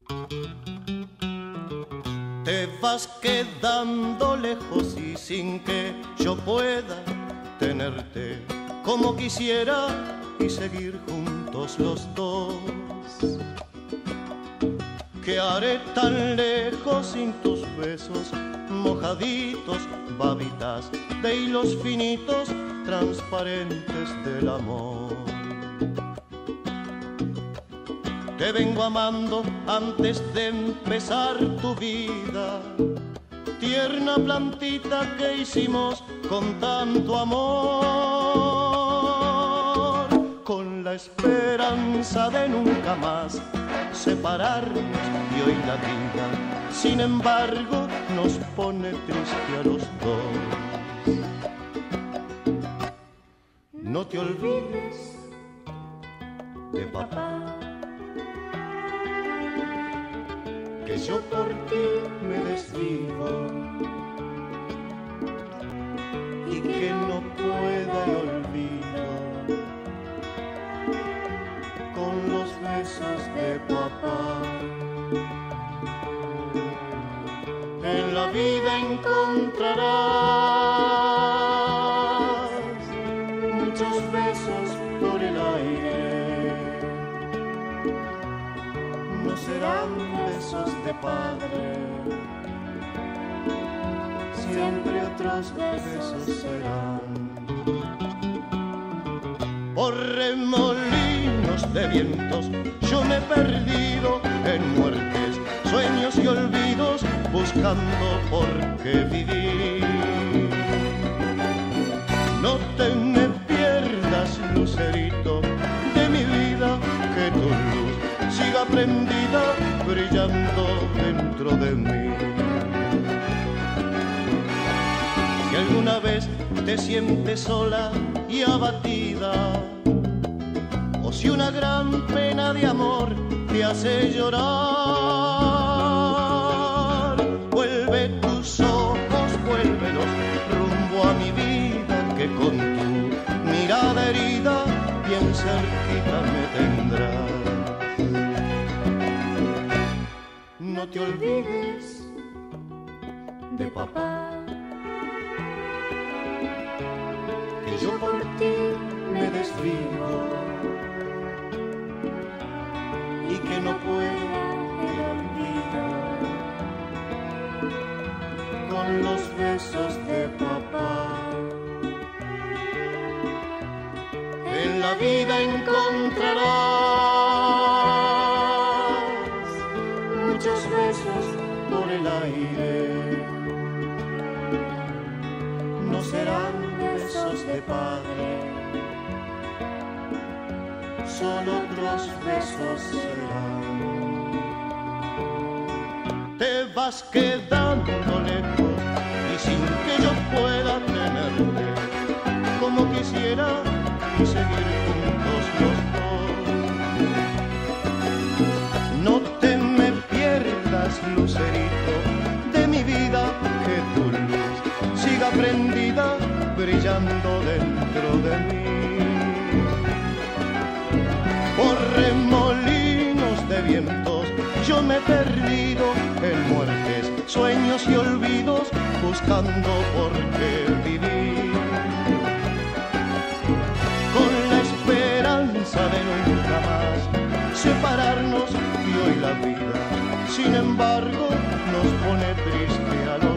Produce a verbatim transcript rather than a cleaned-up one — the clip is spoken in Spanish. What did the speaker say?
Te vas quedando lejos y sin que yo pueda tenerte como quisiera y seguir juntos los dos. ¿Qué haré tan lejos sin tus besos mojaditos, babitas de hilos finitos transparentes del amor? Te vengo amando antes de empezar tu vida, tierna plantita que hicimos con tanto amor, con la esperanza de nunca más separarnos, y hoy la vida, sin embargo, nos pone triste a los dos. No te olvides de papá, que yo por ti me desvivo y que no pueda el olvido con los besos de papá. En la vida encontrarás muchos besos por el aire, no serán besos de padre, siempre otros besos serán. Por remolinos de vientos yo me he perdido en muertes, sueños y olvidos, buscando por qué vivir. No te me pierdas, lucerito de mi vida, que tu luz siga prendida, brillando dentro de mí. Si alguna vez te sientes sola y abatida, o si una gran pena de amor te hace llorar, vuelve tus ojos, vuélvelos rumbo a mi vida, que con tu mirada herida bien cerquita me tendrás. No te olvides de papá, que yo por ti me desvivo y que no puedo el olvido con los besos de papá. En la vida encontrarás muchos besos por el aire, no serán besos de padre, solo otros besos serán. Te vas quedando lejos y sin que yo pueda tenerte como quisiera y seguir juntos los dos. No te me pierdas, lucerito de mi vida, que tu luz siga prendida, brillando dentro de mí. Por remolinos de vientos yo me he perdido en muertes, sueños y olvidos, buscando por qué vivir, con la esperanza de nunca más separarnos, y hoy la vida, sin embargo, nos pone triste a los